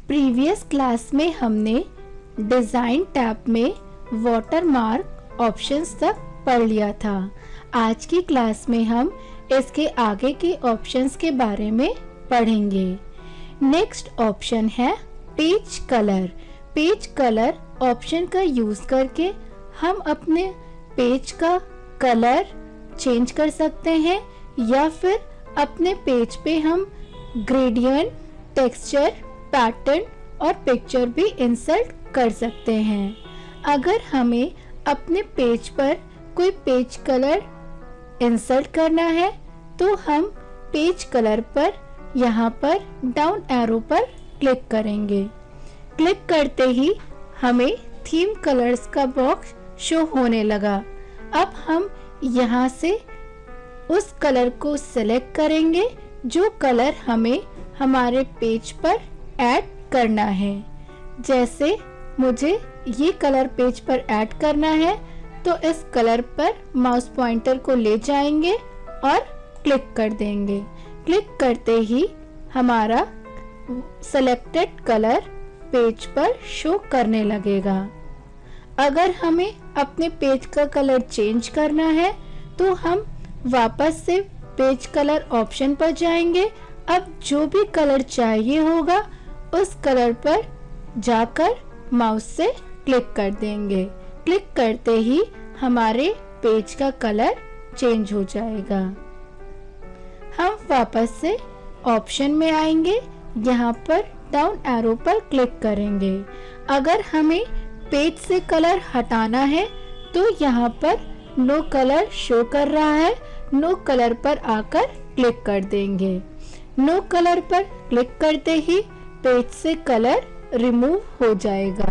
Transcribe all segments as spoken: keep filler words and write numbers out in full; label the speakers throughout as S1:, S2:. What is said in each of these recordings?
S1: Previous class में हमने design tab में वाटरमार्क ऑप्शंस तक पढ़ लिया था। आज की क्लास में हम इसके आगे के ऑप्शंस के बारे में पढ़ेंगे। नेक्स्ट ऑप्शन है page colour. Page colour option का यूज़ करके हम अपने पेज का कलर चेंज कर सकते हैं या फिर अपने पेज पे हम ग्रेडियंट, टेक्सचर, पैटर्न और पिक्चर भी इंसर्ट कर सकते हैं। अगर हमें अपने पेज पर कोई पेज कलर इंसर्ट करना है तो हम पेज कलर पर यहाँ पर डाउन एरो पर क्लिक करेंगे। क्लिक करते ही हमें थीम कलर्स का बॉक्स शो होने लगा। अब हम यहाँ से उस कलर को सिलेक्ट करेंगे जो कलर हमें हमारे पेज पर ऐड करना है। जैसे मुझे ये कलर पेज पर ऐड करना है तो इस कलर पर माउस पॉइंटर को ले जाएंगे और क्लिक कर देंगे। क्लिक करते ही हमारा सेलेक्टेड कलर पेज पर शो करने लगेगा। अगर हमें अपने पेज का कलर चेंज करना है तो हम वापस से पेज कलर ऑप्शन पर जाएंगे। अब जो भी कलर चाहिए होगा उस कलर पर जाकर माउस से क्लिक कर देंगे। क्लिक करते ही हमारे पेज का कलर चेंज हो जाएगा। हम वापस से ऑप्शन में आएंगे, यहाँ पर डाउन एरो पर क्लिक करेंगे। अगर हमें पेज से कलर हटाना है तो यहाँ पर नो कलर शो कर रहा है, नो कलर पर आकर क्लिक कर देंगे। नो कलर पर क्लिक करते ही पेज से कलर रिमूव हो जाएगा।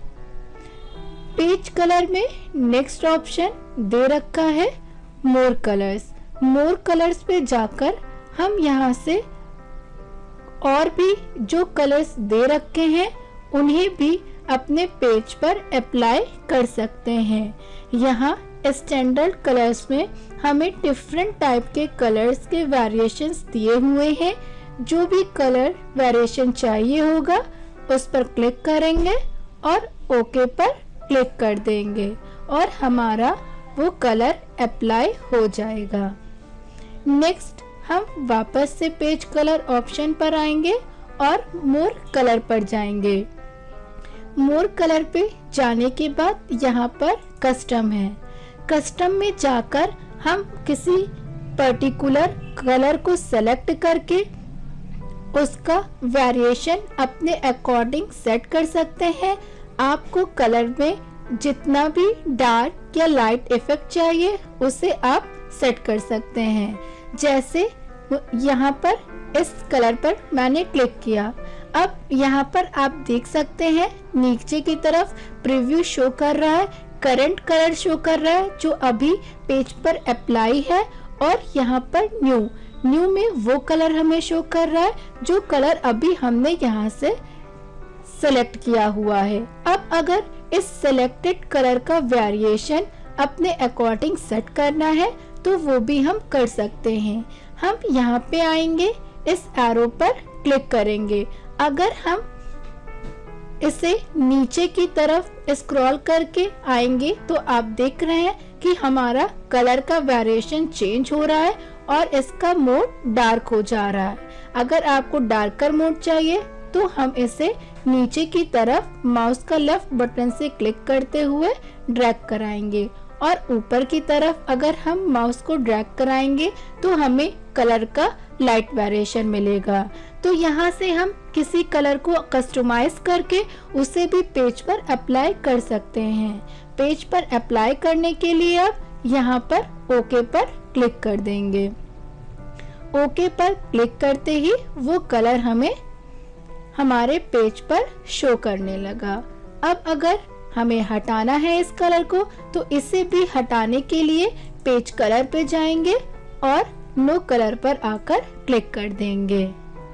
S1: पेज कलर में नेक्स्ट ऑप्शन दे रखा है मोर कलर्स। मोर कलर्स पे जाकर हम यहाँ से और भी जो कलर्स दे रखे हैं उन्हें भी अपने पेज पर अप्लाई कर सकते हैं। यहाँ स्टैंडर्ड कलर्स में हमें डिफरेंट टाइप के कलर्स के वेरिएशंस दिए हुए हैं। जो भी कलर वेरिएशन चाहिए होगा उस पर क्लिक करेंगे और ओके पर क्लिक कर देंगे और हमारा वो कलर अप्लाई हो जाएगा। नेक्स्ट हम वापस से पेज कलर ऑप्शन पर आएंगे और मोर कलर पर जाएंगे। मोर कलर पे जाने के बाद यहाँ पर कस्टम है। कस्टम में जाकर हम किसी पर्टिकुलर कलर को सेलेक्ट करके उसका वेरिएशन अपने अकॉर्डिंग सेट कर सकते हैं। आपको कलर में जितना भी डार्क या लाइट इफेक्ट चाहिए उसे आप सेट कर सकते हैं। जैसे यहाँ पर इस कलर पर मैंने क्लिक किया। अब यहाँ पर आप देख सकते हैं नीचे की तरफ प्रीव्यू शो कर रहा है, करंट कलर शो कर रहा है जो अभी पेज पर अप्लाई है और यहाँ पर न्यू न्यू में वो कलर हमें शो कर रहा है जो कलर अभी हमने यहाँ से सेलेक्ट किया हुआ है। अब अगर इस सेलेक्टेड कलर का वेरिएशन अपने अकॉर्डिंग सेट करना है तो वो भी हम कर सकते हैं। हम यहाँ पे आएंगे, इस एरो पर क्लिक करेंगे। अगर हम इसे नीचे की तरफ स्क्रॉल करके आएंगे तो आप देख रहे हैं कि हमारा कलर का वेरिएशन चेंज हो रहा है और इसका मोड डार्क हो जा रहा है। अगर आपको डार्कर मोड चाहिए तो हम इसे नीचे की तरफ माउस का लेफ्ट बटन से क्लिक करते हुए ड्रैग कराएंगे और ऊपर की तरफ अगर हम माउस को ड्रैग कराएंगे तो हमें कलर का लाइट वेरिएशन मिलेगा। तो यहाँ से हम किसी कलर को कस्टमाइज करके उसे भी पेज पर अप्लाई कर सकते हैं। पेज पर अप्लाई करने के लिए आप यहाँ पर ओके पर क्लिक कर देंगे। ओके पर क्लिक करते ही वो कलर हमें हमारे पेज पर शो करने लगा। अब अगर हमें हटाना है इस कलर को तो इसे भी हटाने के लिए पेज कलर पे जाएंगे और नो कलर पर आकर क्लिक कर देंगे।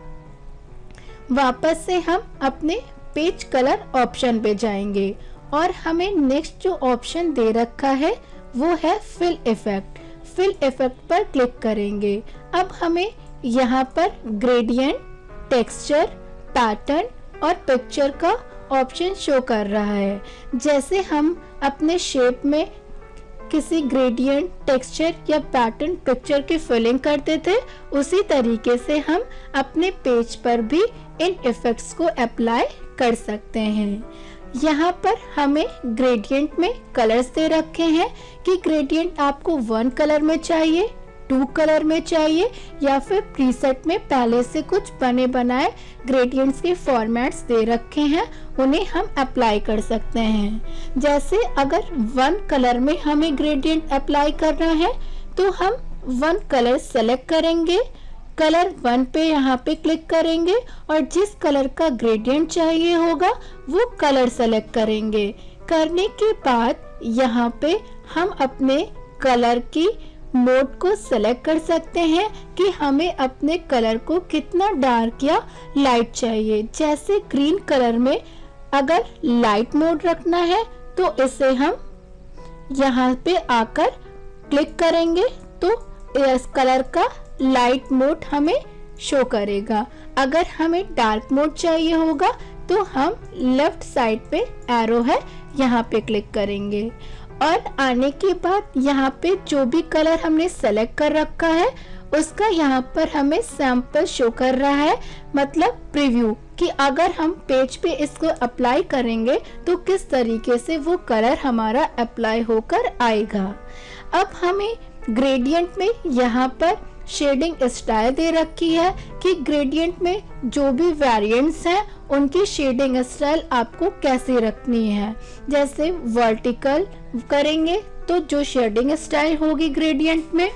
S1: वापस से हम अपने पेज कलर ऑप्शन पे जाएंगे और हमें नेक्स्ट जो ऑप्शन दे रखा है वो है फिल इफेक्ट। फिल इफेक्ट पर क्लिक करेंगे। अब हमें यहाँ पर ग्रेडियंट, टेक्सचर, पैटर्न और पिक्चर का ऑप्शन शो कर रहा है। जैसे हम अपने शेप में किसी ग्रेडियंट, टेक्सचर या पैटर्न पिक्चर की फिलिंग करते थे, उसी तरीके से हम अपने पेज पर भी इन इफेक्ट्स को अप्लाई कर सकते हैं। यहाँ पर हमें ग्रेडियंट में कलर्स दे रखे हैं कि ग्रेडियंट आपको वन कलर में चाहिए, टू कलर में चाहिए या फिर प्रीसेट में पहले से कुछ बने बनाए ग्रेडियंट्स के फॉर्मेट्स दे रखे हैं, उन्हें हम अप्लाई कर सकते हैं। जैसे अगर वन कलर में हमें ग्रेडियंट अप्लाई करना है तो हम वन कलर सेलेक्ट करेंगे, कलर वन पे यहाँ पे क्लिक करेंगे और जिस कलर का ग्रेडियंट चाहिए होगा वो कलर सेलेक्ट करेंगे। करने के बाद यहाँ पे हम अपने कलर की मोड को सेलेक्ट कर सकते हैं कि हमें अपने कलर को कितना डार्क या लाइट चाहिए। जैसे ग्रीन कलर में अगर लाइट मोड रखना है तो इसे हम यहाँ पे आकर क्लिक करेंगे तो इस कलर का लाइट मोड हमें शो करेगा। अगर हमें डार्क मोड चाहिए होगा तो हम लेफ्ट साइड पे एरो है यहाँ पे क्लिक करेंगे और आने के बाद यहाँ पे जो भी कलर हमने सेलेक्ट कर रखा है उसका यहाँ पर हमें सैंपल शो कर रहा है, मतलब प्रीव्यू, कि अगर हम पेज पे इसको अप्लाई करेंगे तो किस तरीके से वो कलर हमारा अप्लाई होकर आएगा। अब हमें ग्रेडियंट में यहाँ पर शेडिंग स्टाइल दे रखी है कि ग्रेडियंट में जो भी वेरिएंट्स हैं उनकी शेडिंग स्टाइल आपको कैसे रखनी है। जैसे वर्टिकल करेंगे तो जो शेडिंग स्टाइल होगी ग्रेडियंट में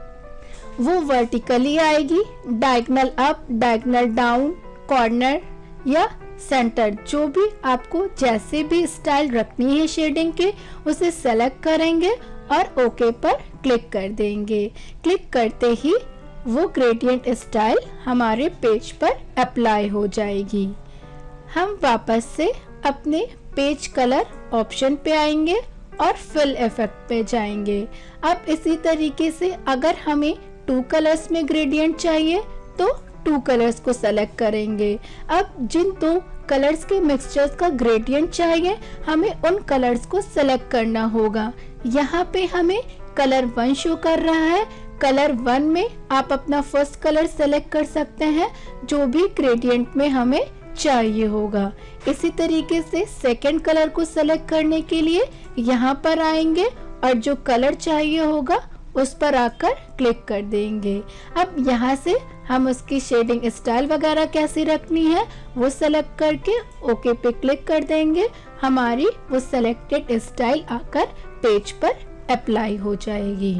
S1: वो वर्टिकली आएगी, diagonal up, diagonal down, corner या सेंटर, जो भी आपको जैसे भी स्टाइल रखनी है शेडिंग के उसे सेलेक्ट करेंगे और ओके पर क्लिक कर देंगे। क्लिक करते ही वो ग्रेडियंट स्टाइल हमारे पेज पर अप्लाई हो जाएगी। हम वापस से अपने पेज कलर ऑप्शन पे आएंगे और फिल इफेक्ट पे जाएंगे। अब इसी तरीके से अगर हमें टू कलर्स में ग्रेडियंट चाहिए तो टू कलर्स को सेलेक्ट करेंगे। अब जिन दो कलर्स के मिक्सचर्स का ग्रेडियंट चाहिए हमें उन कलर्स को सेलेक्ट करना होगा। यहाँ पे हमें कलर वन शो कर रहा है। कलर वन में आप अपना फर्स्ट कलर सेलेक्ट कर सकते हैं जो भी ग्रेडियंट में हमें चाहिए होगा। इसी तरीके से सेकंड कलर को सेलेक्ट करने के लिए यहाँ पर आएंगे और जो कलर चाहिए होगा उस पर आकर क्लिक कर देंगे। अब यहाँ से हम उसकी शेडिंग स्टाइल वगैरह कैसी रखनी है वो सेलेक्ट करके ओके पे क्लिक कर देंगे। हमारी वो सेलेक्टेड स्टाइल आकर पेज पर अप्लाई हो जाएगी।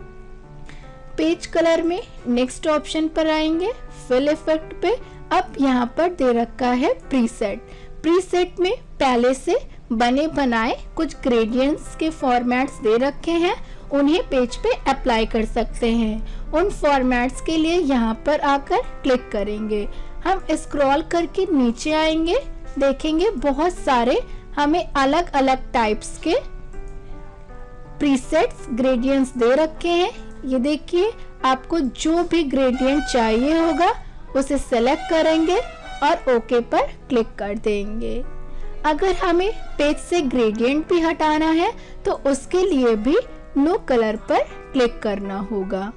S1: पेज कलर में नेक्स्ट ऑप्शन पर आएंगे, फिल इफेक्ट पे। अब यहाँ पर दे रखा है प्रीसेट। प्रीसेट में पहले से बने बनाए कुछ ग्रेडियंट्स के फॉर्मेट्स दे रखे हैं, उन्हें पेज पे अप्लाई कर सकते हैं। उन फॉर्मेट्स के लिए यहाँ पर आकर क्लिक करेंगे। हम स्क्रॉल करके नीचे आएंगे, देखेंगे बहुत सारे हमें अलग अलग टाइप्स के प्रीसेट्स ग्रेडियंट्स दे रखे हैं। ये देखिए, आपको जो भी ग्रेडियंट चाहिए होगा उसे सेलेक्ट करेंगे और ओके पर क्लिक कर देंगे। अगर हमें पेज से ग्रेडियंट भी हटाना है तो उसके लिए भी नो कलर पर क्लिक करना होगा।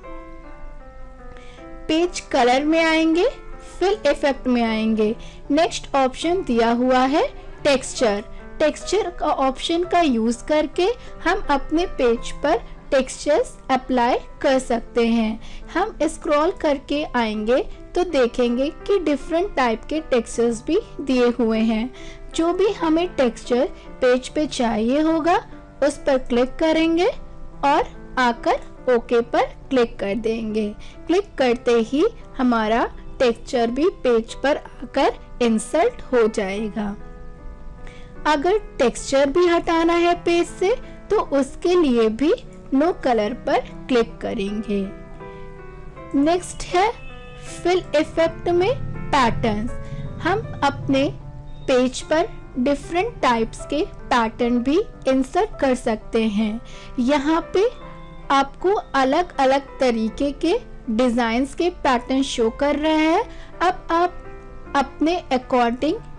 S1: पेज कलर में आएंगे, फिल इफेक्ट में आएंगे। नेक्स्ट ऑप्शन दिया हुआ है टेक्सचर। टेक्सचर का ऑप्शन का यूज करके हम अपने पेज पर टेक्सचर्स अप्लाई कर सकते हैं। हम स्क्रॉल करके आएंगे तो देखेंगे कि डिफरेंट टाइप के टेक्सचर्स भी दिए हुए हैं। जो भी हमें टेक्सचर पेज पे चाहिए होगा उस पर क्लिक करेंगे और आकर ओके पर क्लिक कर देंगे। क्लिक करते ही हमारा टेक्सचर भी पेज पर आकर इंसर्ट हो जाएगा। अगर टेक्सचर भी हटाना है पेज से तो उसके लिए भी नो कलर पर क्लिक करेंगे। नेक्स्ट है फिल इफेक्ट में पैटर्न्स। हम अपने पेज पर डिफरेंट टाइप्स के पैटर्न भी इंसर्ट कर सकते हैं। यहाँ पे आपको अलग अलग तरीके के डिजाइन्स के पैटर्न शो कर रहे हैं। अब आप अपने अकॉर्डिंग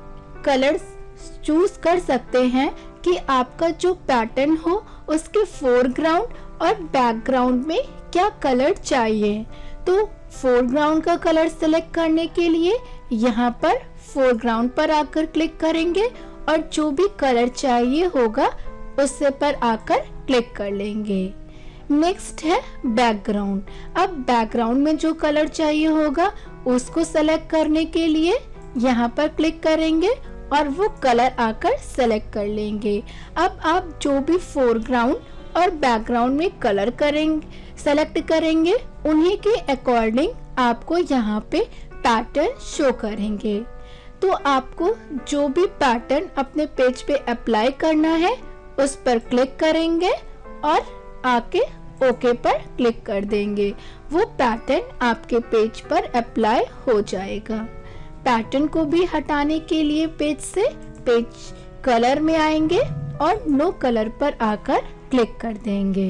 S1: कलर्स चूज कर सकते हैं कि आपका जो पैटर्न हो उसके फोरग्राउंड और बैकग्राउंड में क्या कलर चाहिए। तो फोरग्राउंड का कलर सेलेक्ट करने के लिए यहाँ पर फोरग्राउंड पर आकर क्लिक करेंगे और जो भी कलर चाहिए होगा उससे पर आकर क्लिक कर लेंगे। नेक्स्ट है बैकग्राउंड। अब बैकग्राउंड में जो कलर चाहिए होगा उसको सेलेक्ट करने के लिए यहाँ पर क्लिक करेंगे और वो कलर आकर सेलेक्ट कर लेंगे। अब आप जो भी फोरग्राउंड और बैकग्राउंड में कलर करेंगे सेलेक्ट करेंगे उन्हीं के अकॉर्डिंग आपको यहाँ पे पैटर्न शो करेंगे। तो आपको जो भी पैटर्न अपने पेज पे अप्लाई करना है उस पर क्लिक करेंगे और आके ओके पर क्लिक कर देंगे। वो पैटर्न आपके पेज पर अप्लाई हो जाएगा। पैटर्न को भी हटाने के लिए पेज से पेज कलर में आएंगे और नो कलर पर आकर क्लिक कर देंगे।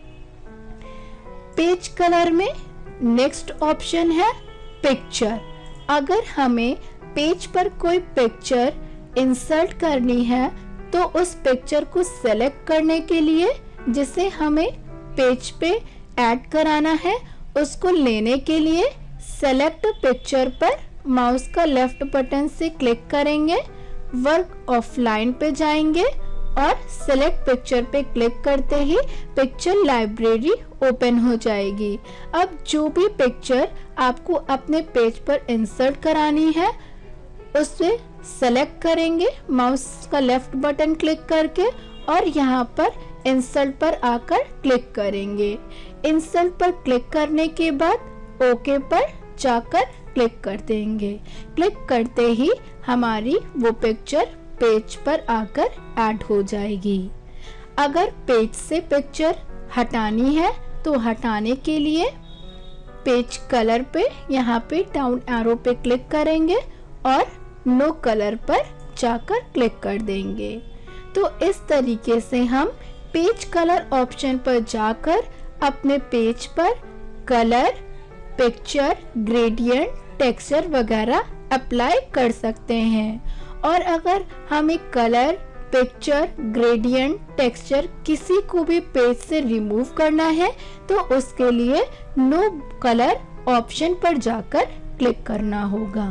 S1: पेज कलर में नेक्स्ट ऑप्शन है पिक्चर। अगर हमें पेज पर कोई पिक्चर इंसर्ट करनी है तो उस पिक्चर को सेलेक्ट करने के लिए जिसे हमें पेज पे ऐड कराना है उसको लेने के लिए सेलेक्ट पिक्चर पर माउस का लेफ्ट बटन से क्लिक करेंगे, वर्क ऑफलाइन पे जाएंगे और सेलेक्ट पिक्चर पे क्लिक करते ही पिक्चर लाइब्रेरी ओपन हो जाएगी। अब जो भी पिक्चर आपको अपने पेज पर इंसर्ट करानी है उसे सेलेक्ट करेंगे माउस का लेफ्ट बटन क्लिक करके और यहाँ पर इंसर्ट पर आकर क्लिक करेंगे। इंसर्ट पर क्लिक करने के बाद ओके पर जाकर क्लिक कर देंगे। क्लिक करते ही हमारी वो पिक्चर पेज पर आकर ऐड हो जाएगी। अगर पेज से पिक्चर हटानी है तो हटाने के लिए पेज कलर पे यहाँ पे डाउन एरो पे क्लिक करेंगे और नो कलर पर जाकर क्लिक कर देंगे। तो इस तरीके से हम पेज कलर ऑप्शन पर जाकर अपने पेज पर कलर, पिक्चर, ग्रेडियंट, टेक्सचर वगैरह अप्लाई कर सकते हैं। और अगर हमें कलर, पिक्चर, ग्रेडियंट, टेक्सचर किसी को भी पेज से रिमूव करना है तो उसके लिए नो कलर ऑप्शन पर जाकर क्लिक करना होगा।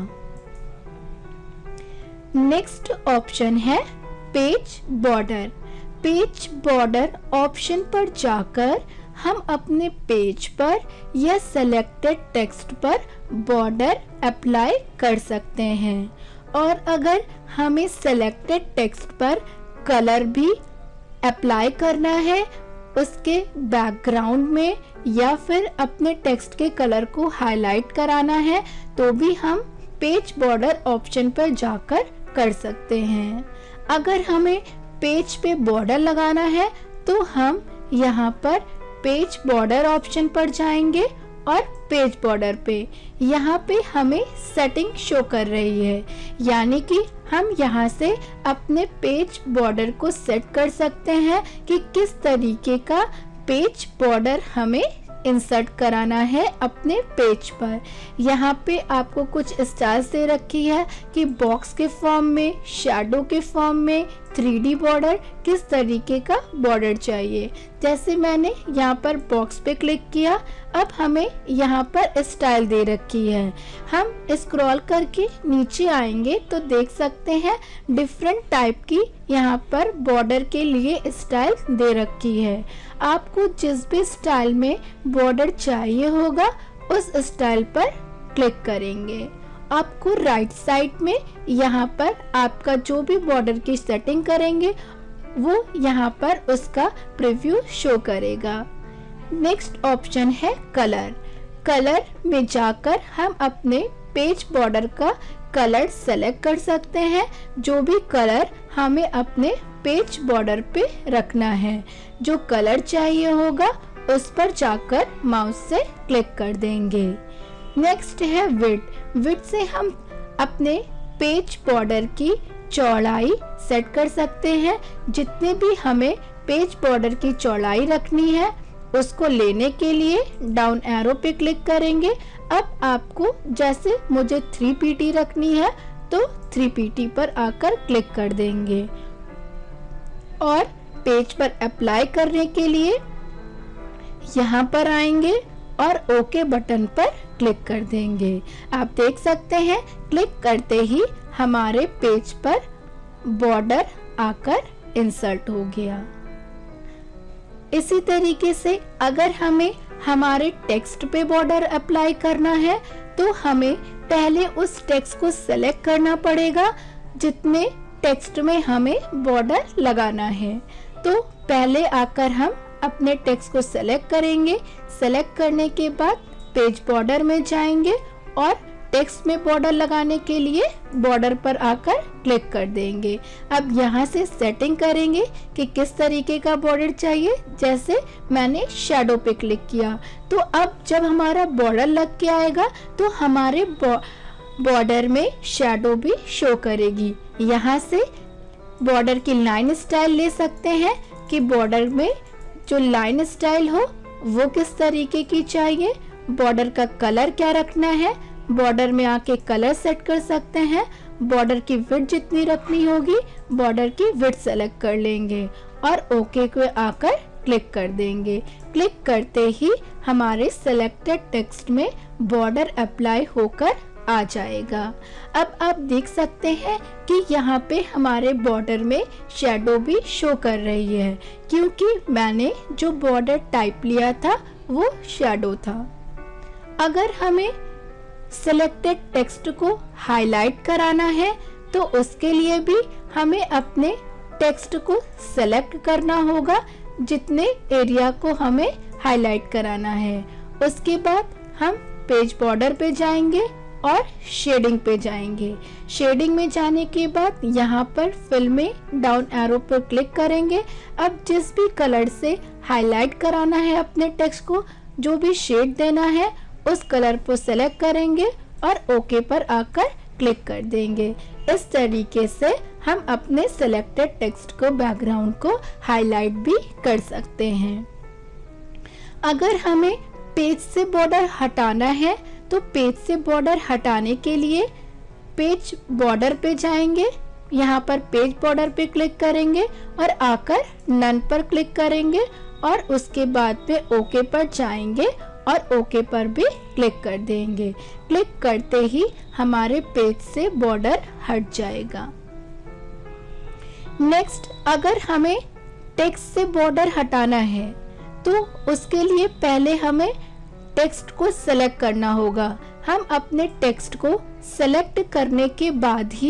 S1: नेक्स्ट ऑप्शन है page border. Page border option पर जाकर हम अपने पेज पर या सेलेक्टेड टेक्स्ट पर बॉर्डर अप्लाई कर सकते हैं। और अगर हमें सेलेक्टेड टेक्स्ट पर कलर भी अप्लाई करना है उसके बैकग्राउंड में या फिर अपने टेक्स्ट के कलर को हाईलाइट कराना है तो भी हम पेज बॉर्डर ऑप्शन पर जाकर कर सकते हैं। अगर हमें पेज पे बॉर्डर लगाना है तो हम यहाँ पर पेज बॉर्डर ऑप्शन पर जाएंगे और पेज बॉर्डर पे यहाँ पे हमें सेटिंग शो कर रही है, यानी कि हम यहाँ से अपने पेज बॉर्डर को सेट कर सकते हैं कि किस तरीके का पेज बॉर्डर हमें इंसर्ट कराना है अपने पेज पर। यहाँ पे आपको कुछ स्टाइल्स दे रखी है कि बॉक्स के फॉर्म में, शैडो के फॉर्म में, थ्री डी बॉर्डर, किस तरीके का बॉर्डर चाहिए। जैसे मैंने यहाँ पर बॉक्स पे क्लिक किया, अब हमें यहाँ पर स्टाइल दे रखी है। हम स्क्रॉल करके नीचे आएंगे तो देख सकते हैं डिफरेंट टाइप की यहाँ पर बॉर्डर के लिए स्टाइल दे रखी है। आपको जिस भी स्टाइल में बॉर्डर चाहिए होगा उस स्टाइल पर क्लिक करेंगे। आपको राइट साइड में यहाँ पर आपका जो भी बॉर्डर की सेटिंग करेंगे वो यहाँ पर उसका प्रीव्यू शो करेगा। नेक्स्ट ऑप्शन है कलर। कलर में जाकर हम अपने पेज बॉर्डर का कलर सेलेक्ट कर सकते हैं। जो भी कलर हमें अपने पेज बॉर्डर पे रखना है, जो कलर चाहिए होगा उस पर जाकर माउस से क्लिक कर देंगे। नेक्स्ट है विड्थ। विड्थ से हम अपने पेज बॉर्डर की चौड़ाई सेट कर सकते हैं। जितने भी हमें पेज बॉर्डर की चौड़ाई रखनी है उसको लेने के लिए डाउन एरो पे क्लिक करेंगे। अब आपको जैसे मुझे थ्री पी टी रखनी है तो थ्री पी टी पर आकर क्लिक कर देंगे और पेज पर अप्लाई करने के लिए यहाँ पर आएंगे और ओके बटन पर क्लिक कर देंगे। आप देख सकते हैं क्लिक करते ही हमारे पेज पर बॉर्डर आकर इंसर्ट हो गया। इसी तरीके से अगर हमें हमारे टेक्स्ट पे बॉर्डर अप्लाई करना है तो हमें पहले उस टेक्स्ट को सेलेक्ट करना पड़ेगा जितने टेक्स्ट में हमें बॉर्डर लगाना है। तो पहले आकर हम अपने टेक्स्ट को सेलेक्ट करेंगे। सेलेक्ट करने के बाद पेज बॉर्डर में जाएंगे और टेक्स्ट में बॉर्डर लगाने के लिए बॉर्डर पर आकर क्लिक कर देंगे। अब यहाँ से सेटिंग करेंगे कि किस तरीके का बॉर्डर चाहिए। जैसे मैंने शैडो पे क्लिक किया तो अब जब हमारा बॉर्डर लग के आएगा तो हमारे बॉर्डर में शैडो भी शो करेगी। यहाँ से बॉर्डर की लाइन स्टाइल ले सकते हैं कि बॉर्डर में जो लाइन स्टाइल हो वो किस तरीके की चाहिए, बॉर्डर का कलर क्या रखना है, बॉर्डर में आके कलर सेट कर सकते हैं। बॉर्डर की विड्थ जितनी रखनी होगी बॉर्डर की विड्थ सेलेक्ट कर लेंगे और ओके को आकर क्लिक कर देंगे। क्लिक करते ही हमारे सेलेक्टेड टेक्स्ट में बॉर्डर अप्लाई होकर आ जाएगा। अब आप देख सकते हैं कि यहाँ पे हमारे बॉर्डर में शैडो भी शो कर रही है क्योंकि मैंने जो बॉर्डर टाइप लिया था वो शैडो था। अगर हमें सेलेक्टेड टेक्स्ट को हाईलाइट कराना है तो उसके लिए भी हमें अपने टेक्स्ट को सेलेक्ट करना होगा जितने एरिया को हमें हाईलाइट कराना है। उसके बाद हम पेज बॉर्डर पे जाएंगे और शेडिंग पे जाएंगे। शेडिंग में जाने के बाद यहाँ पर फिल में डाउन एरो पर क्लिक करेंगे। अब जिस भी कलर से हाईलाइट कराना है अपने टेक्स्ट को, जो भी शेड देना है उस कलर को सेलेक्ट करेंगे और ओके पर आकर क्लिक कर देंगे। इस तरीके से हम अपने सेलेक्टेड टेक्स्ट को बैकग्राउंड को हाईलाइट भी कर सकते हैं। अगर हमें पेज से बॉर्डर हटाना है तो पेज से बॉर्डर हटाने के लिए पेज बॉर्डर पे जाएंगे। यहाँ पर पेज बॉर्डर पे क्लिक करेंगे और आकर नन पर क्लिक करेंगे और उसके बाद में ओके पर जाएंगे और ओके पर भी क्लिक कर देंगे। क्लिक करते ही हमारे पेज से बॉर्डर हट जाएगा। नेक्स्ट, अगर हमें टेक्स्ट से बॉर्डर हटाना है तो उसके लिए पहले हमें टेक्स्ट को सेलेक्ट करना होगा। हम अपने टेक्स्ट को सेलेक्ट करने के बाद ही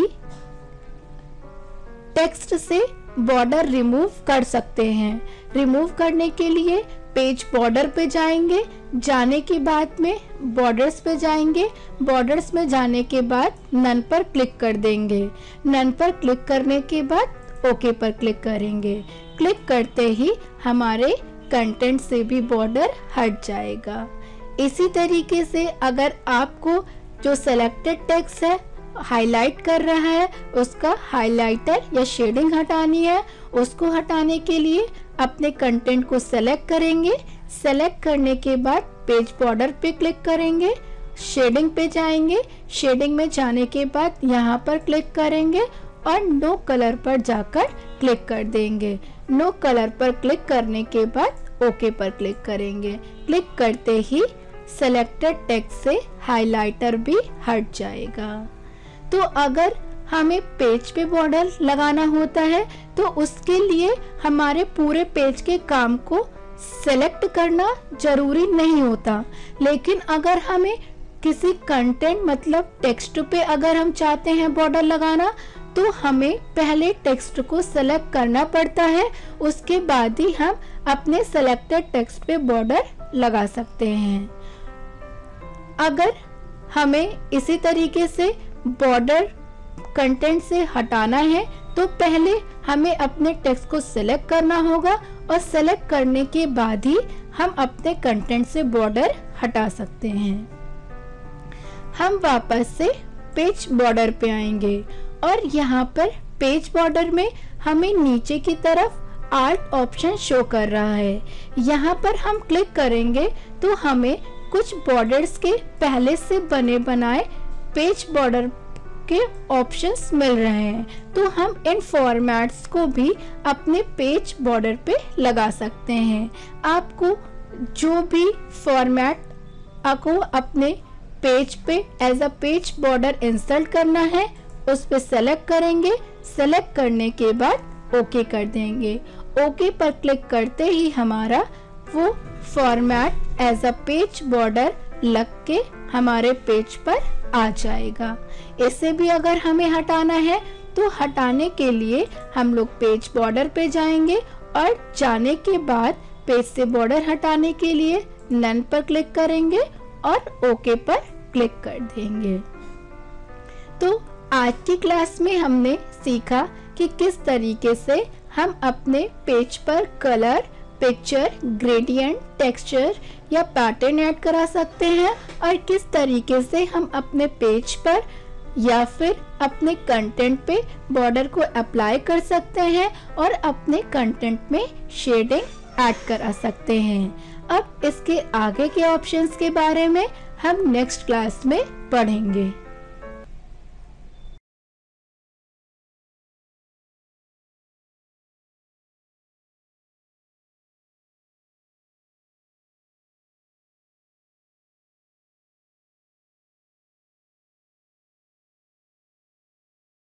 S1: टेक्स्ट से बॉर्डर रिमूव कर सकते हैं। रिमूव करने के लिए पेज बॉर्डर पे जाएंगे। जाने के बाद में बॉर्डर्स पे जाएंगे। बॉर्डर्स में जाने के बाद नन पर क्लिक कर देंगे। नन पर क्लिक करने के बाद ओके पर क्लिक करेंगे। क्लिक करते ही हमारे कंटेंट से भी बॉर्डर हट जाएगा। इसी तरीके से अगर आपको जो सेलेक्टेड टेक्स्ट है हाईलाइट कर रहा है उसका हाइलाइटर या शेडिंग हटानी है, उसको हटाने के लिए अपने कंटेंट को सेलेक्ट करेंगे। सेलेक्ट करने के बाद पेज बॉर्डर पे क्लिक करेंगे, शेडिंग पे जाएंगे। शेडिंग में जाने के बाद यहाँ पर क्लिक करेंगे और नो कलर पर जाकर क्लिक कर देंगे। नो कलर पर क्लिक करने के बाद ओके पर क्लिक करेंगे। क्लिक करते ही सेलेक्टेड टेक्स्ट से हाइलाइटर भी हट जाएगा। तो अगर हमें पेज पे बॉर्डर लगाना होता है तो उसके लिए हमारे पूरे पेज के काम को सेलेक्ट करना जरूरी नहीं होता, लेकिन अगर हमें किसी कंटेंट मतलब टेक्स्ट पे अगर हम चाहते हैं बॉर्डर लगाना तो हमें पहले टेक्स्ट को सेलेक्ट करना पड़ता है, उसके बाद ही हम अपने सेलेक्टेड टेक्स्ट पे बॉर्डर लगा सकते हैं। अगर हमें इसी तरीके से बॉर्डर कंटेंट से हटाना है तो पहले हमें अपने टेक्स्ट को सेलेक्ट करना होगा और सेलेक्ट करने के बाद ही हम अपने कंटेंट से बॉर्डर हटा सकते हैं। हम वापस से पेज बॉर्डर पे आएंगे और यहाँ पर पेज बॉर्डर में हमें नीचे की तरफ आर्ट ऑप्शन शो कर रहा है। यहाँ पर हम क्लिक करेंगे तो हमें कुछ बॉर्डर्स के पहले से बने बनाए पेज बॉर्डर के ऑप्शंस मिल रहे हैं, तो हम इन फॉर्मेट्स को भी अपने पेज बॉर्डर पे लगा सकते हैं। आपको जो भी फॉर्मेट आपको अपने पेज पे as a page border insert करना है, उस पे सेलेक्ट करेंगे। सेलेक्ट करने के बाद ओके कर देंगे। ओके पर क्लिक करते ही हमारा वो format as a page border लग के हमारे पेज पर आ जाएगा। इसे भी अगर हमें हटाना है तो हटाने के लिए हम लोग पेज बॉर्डर पे जाएंगे और जाने के बाद पेज से बॉर्डर हटाने के लिए नन पर क्लिक करेंगे और ओके पर क्लिक कर देंगे। तो आज की क्लास में हमने सीखा कि किस तरीके से हम अपने पेज पर कलर, पिक्चर, ग्रेडियंट, टेक्सचर या पैटर्न ऐड करा सकते हैं और किस तरीके से हम अपने पेज पर या फिर अपने कंटेंट पे बॉर्डर को अप्लाई कर सकते हैं और अपने कंटेंट में शेडिंग ऐड करा सकते हैं। अब इसके आगे के ऑप्शंस के बारे में हम नेक्स्ट क्लास में पढ़ेंगे।